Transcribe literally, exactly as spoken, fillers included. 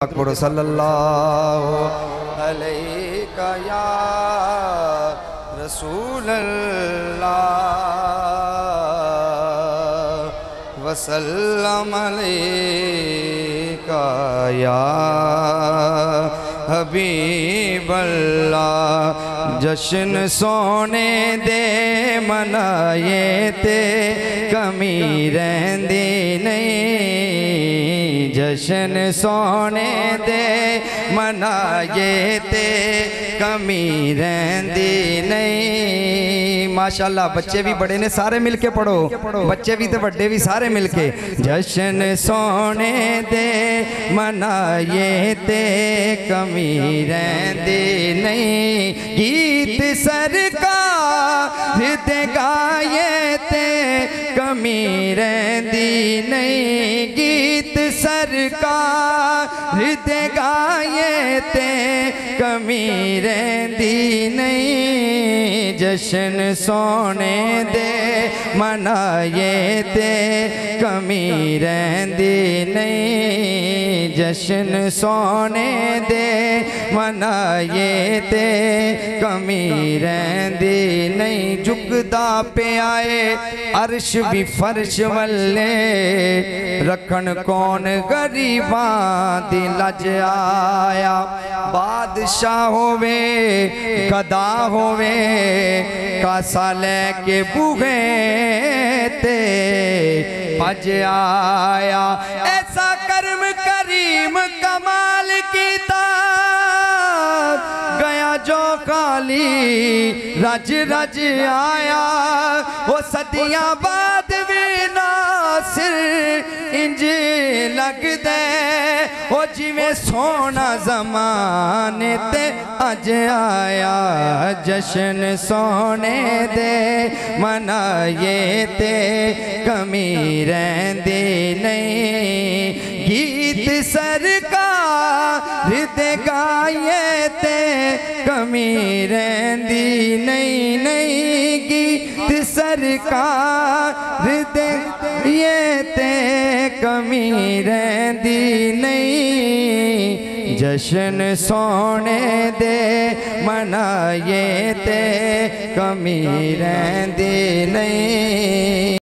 पढ़ो सल्लल्लाहु अलैहि या रसूल अल्लाह वसल्लम अलैका या हबीब अल्लाह। जश्न सोने दे मनाए ते कमी रहंदी नहीं, जश्न सोने दे मनाए ते कमी रहंदी नहीं। माशाल्लाह बच्चे भी बड़े ने, सारे मिलके पढ़ो, बच्चे भी तो बड़े भी सारे मिलके। जश्न सोने दे मनाए ते कमी रहंदी नहीं, गीत सरकार ते गाए ते कमी रहंदी नहीं, गीत सरकार ते गाए ते कमी रहंदी नहीं। जश्न सोने दे मनाए ते कमी रहंदी नहीं, जश्न सोने दे मनाए ते कमी रहंदी नहीं। झुकदा पे आए अर्श भी फर्श वल्ले, रखन कौन गरीबां दी लज आया। बादशाह होवे गदा होवे, कासा लेके बूहे ते भज आया। ऐसा कर्म करीम कमाल कीता, गया जो खाली रज रज आया। वो सदियां बाद भी नासिर इंज लगदे, वो जिवें सोना ज़माने ते अज आया। जश्न सोने दे मनाए ते कमी रहंदी नहीं, गीत सरकार ते गाए ते कमी रहंदी नहीं नहीं, गीत सरकार ते ये ते कमी रहंदी नहीं। जश्न सोने दे मनाए ते कमी रहंदी नहीं।